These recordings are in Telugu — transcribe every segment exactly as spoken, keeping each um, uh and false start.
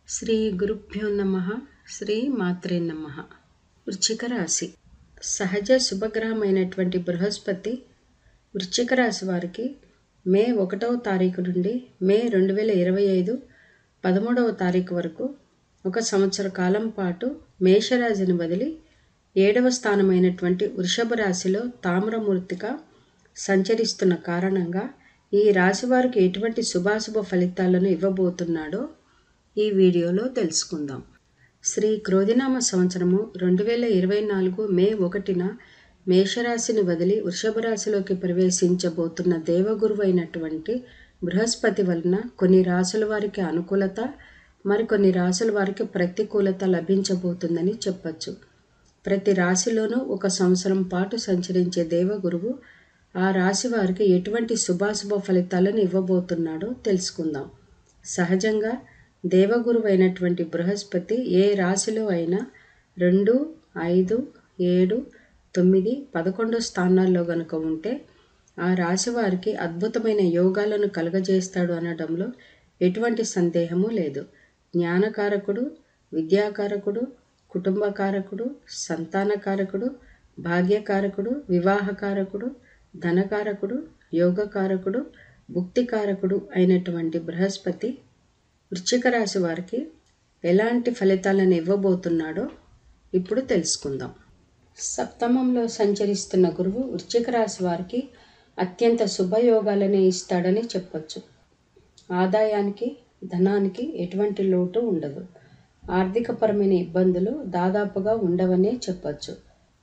శ్రీ గురుభ్యో నమః. శ్రీ మాత్రే నమః. వృశ్చిక రాశి. సహజ శుభగ్రహమైనటువంటి బృహస్పతి వృశ్చిక రాశి వారికి మే ఒకటవ తారీఖు నుండి మే రెండు వేల ఇరవై ఐదు పదమూడవ తారీఖు వరకు ఒక సంవత్సర కాలం పాటు మేషరాశిని వదిలి ఏడవ స్థానమైనటువంటి వృషభ రాశిలో తామ్రమూర్తిగా సంచరిస్తున్న కారణంగా ఈ రాశి వారికి ఎటువంటి శుభాశుభ ఫలితాలను ఇవ్వబోతున్నాడో ఈ వీడియోలో తెలుసుకుందాం. శ్రీ క్రోధినామ సంవత్సరము రెండు వేల ఇరవై నాలుగు మే ఒకటిన మేషరాశిని వదిలి వృషభ రాశిలోకి ప్రవేశించబోతున్న దేవగురువు అయినటువంటి బృహస్పతి వలన కొన్ని రాశుల వారికి అనుకూలత, మరికొన్ని రాశుల వారికి ప్రతికూలత లభించబోతుందని చెప్పచ్చు. ప్రతి రాశిలోనూ ఒక సంవత్సరం పాటు సంచరించే దేవగురువు ఆ రాశి వారికి ఎటువంటి శుభాశుభ ఫలితాలను ఇవ్వబోతున్నాడో తెలుసుకుందాం. సహజంగా దేవగురువు అయినటువంటి బృహస్పతి ఏ రాశిలో అయినా రెండు, ఐదు, ఏడు, తొమ్మిది, పదకొండు స్థానాల్లో గనుక ఉంటే ఆ రాశి వారికి అద్భుతమైన యోగాలను కలుగజేస్తాడు అనడంలో ఎటువంటి సందేహము లేదు. జ్ఞానకారకుడు, విద్యాకారకుడు, కుటుంబకారకుడు, సంతానకారకుడు, భాగ్యకారకుడు, వివాహకారకుడు, ధనకారకుడు, యోగకారకుడు, భుక్తికారకుడు అయినటువంటి బృహస్పతి వృశ్చిక రాశి వారికి ఎలాంటి ఫలితాలను ఇవ్వబోతున్నాడో ఇప్పుడు తెలుసుకుందాం. సప్తమంలో సంచరిస్తున్న గురువు వృశ్చిక రాశి వారికి అత్యంత శుభయోగాలని ఇస్తాడని చెప్పొచ్చు. ఆదాయానికి, ధనానికి ఎటువంటి లోటు ఉండదు. ఆర్థికపరమైన ఇబ్బందులు దాదాపుగా ఉండవనే చెప్పొచ్చు.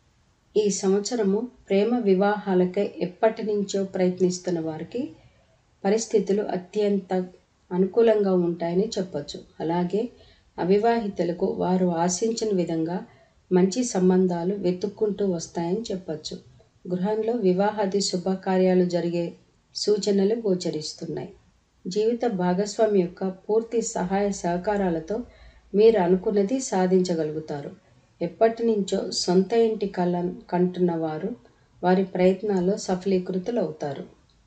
ఈ సంవత్సరము ప్రేమ వివాహాలకై ఎప్పటి నుంచో ప్రయత్నిస్తున్న వారికి పరిస్థితులు అత్యంత అనుకూలంగా ఉంటాయని చెప్పొచ్చు. అలాగే అవివాహితులకు వారు ఆశించిన విధంగా మంచి సంబంధాలు వెతుక్కుంటూ వస్తాయని చెప్పొచ్చు. గృహంలో వివాహాది శుభకార్యాలు జరిగే సూచనలు గోచరిస్తున్నాయి. జీవిత భాగస్వామి యొక్క పూర్తి సహాయ సహకారాలతో మీరు అనుకున్నది సాధించగలుగుతారు. ఎప్పటి నుంచో సొంత ఇంటి కళ కంటున్న వారు వారి ప్రయత్నాల్లో సఫలీకృతులు అవుతారు.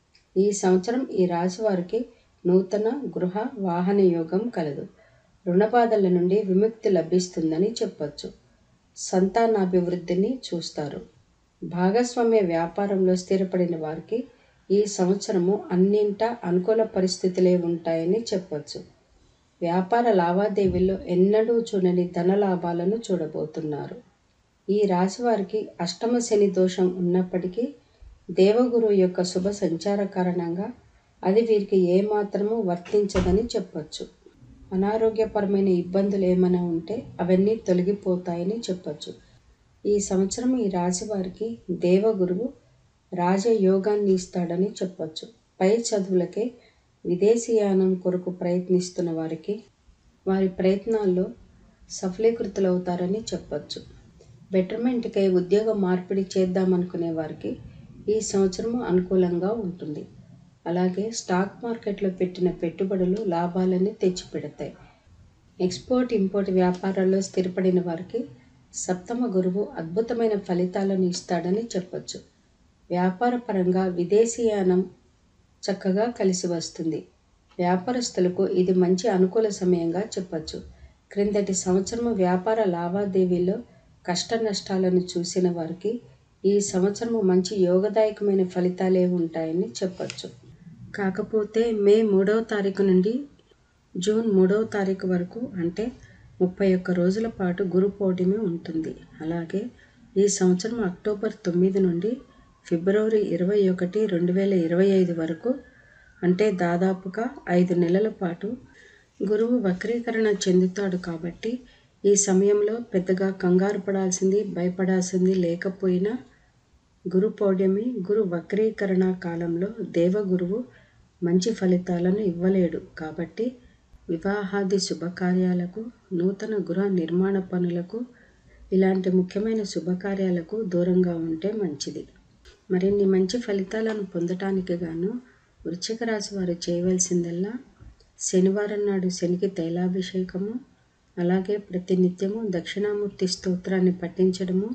ఈ సంవత్సరం ఈ రాశి వారికి నూతన గృహ వాహన యోగం కలదు. రుణబాధల నుండి విముక్తి లభిస్తుందని చెప్పొచ్చు. సంతానాభివృద్ధిని చూస్తారు. భాగస్వామ్య వ్యాపారంలో స్థిరపడిన వారికి ఈ సంవత్సరము అన్నింటా అనుకూల పరిస్థితులే ఉంటాయని చెప్పొచ్చు. వ్యాపార లావాదేవీల్లో ఎన్నడూ చూడని ధన లాభాలను చూడబోతున్నారు. ఈ రాశి వారికి అష్టమ శని దోషం ఉన్నప్పటికీ దేవగురువు యొక్క శుభ సంచార కారణంగా అది వీరికి ఏమాత్రమూ వర్తించదని చెప్పొచ్చు. అనారోగ్యపరమైన ఇబ్బందులు ఏమైనా ఉంటే అవన్నీ తొలగిపోతాయని చెప్పొచ్చు. ఈ సంవత్సరం ఈ రాశి వారికి దేవగురువు రాజయోగాన్ని ఇస్తాడని చెప్పొచ్చు. పై చదువులకే విదేశీయానం కొరకు ప్రయత్నిస్తున్న వారికి వారి ప్రయత్నాల్లో సఫలీకృతులవుతారని చెప్పొచ్చు. బెటర్మెంట్కై ఉద్యోగ మార్పిడి చేద్దామనుకునే వారికి ఈ సంవత్సరం అనుకూలంగా ఉంటుంది. అలాగే స్టాక్ మార్కెట్లో పెట్టిన పెట్టుబడులు లాభాలని తెచ్చిపెడతాయి. ఎక్స్పోర్ట్ ఇంపోర్ట్ వ్యాపారాల్లో స్థిరపడిన వారికి సప్తమ గురువు అద్భుతమైన ఫలితాలను ఇస్తాడని చెప్పొచ్చు. వ్యాపార పరంగా విదేశీయానం చక్కగా కలిసి వస్తుంది. వ్యాపారస్తులకు ఇది మంచి అనుకూల సమయంగా చెప్పొచ్చు. క్రిందటి సంవత్సరం వ్యాపార లావాదేవీల్లో కష్ట నష్టాలను చూసిన వారికి ఈ సంవత్సరం మంచి యోగదాయకమైన ఫలితాలే ఉంటాయని చెప్పొచ్చు. కాకపోతే మే మూడవ తారీఖు నుండి జూన్ మూడవ తారీఖు వరకు అంటే ముప్పై ఒక్క రోజుల పాటు గురు పౌర్ణమి ఉంటుంది. అలాగే ఈ సంవత్సరం అక్టోబర్ తొమ్మిది నుండి ఫిబ్రవరి ఇరవై ఒకటి రెండు వేల ఇరవై ఐదు వరకు అంటే దాదాపుగా ఐదు నెలల పాటు గురువు వక్రీకరణ చెందుతాడు. కాబట్టి ఈ సమయంలో పెద్దగా కంగారు పడాల్సింది, భయపడాల్సింది లేకపోయినా గురు పౌర్ణమి, గురు వక్రీకరణ కాలంలో దేవగురువు మంచి ఫలితాలను ఇవ్వలేడు. కాబట్టి వివాహాది శుభకార్యాలకు, నూతన గృహ నిర్మాణ పనులకు, ఇలాంటి ముఖ్యమైన శుభకార్యాలకు దూరంగా ఉంటే మంచిది. మరిన్ని మంచి ఫలితాలను పొందటానికి గాను వృశ్చిక రాశి వారు చేయవలసిందల్లా శనివారం నాడు శనికి తైలాభిషేకము, అలాగే ప్రతినిత్యము దక్షిణామూర్తి స్తోత్రాన్ని పఠించడము,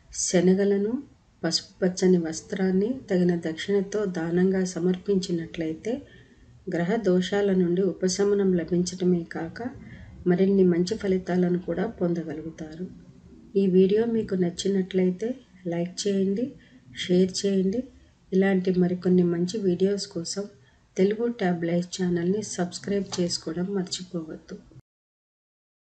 శనగలను, పసుపు పచ్చని వస్త్రాన్ని తగిన దక్షిణతో దానంగా సమర్పించినట్లయితే గ్రహ దోషాల నుండి ఉపశమనం లభించడమే కాక మరిన్ని మంచి ఫలితాలను కూడా పొందగలుగుతారు. ఈ వీడియో మీకు నచ్చినట్లయితే లైక్ చేయండి, షేర్ చేయండి. ఇలాంటి మరికొన్ని మంచి వీడియోస్ కోసం తెలుగు ట్యాబ్ లైఫ్ ఛానల్ని సబ్స్క్రైబ్ చేసుకోవడం మర్చిపోవద్దు.